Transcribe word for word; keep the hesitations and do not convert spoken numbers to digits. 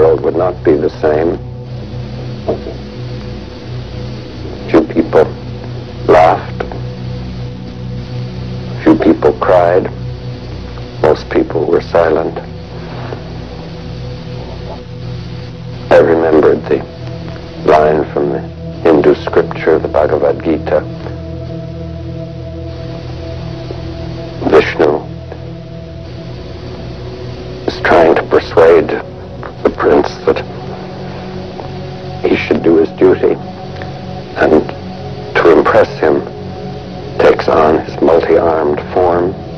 world would not be the same. Few people laughed. Few people cried. Most people were silent. I remembered the line from the Hindu scripture, the Bhagavad Gita. Vishnu is trying to persuade the prince that he should do his duty, and to impress him takes on his multi-armed form.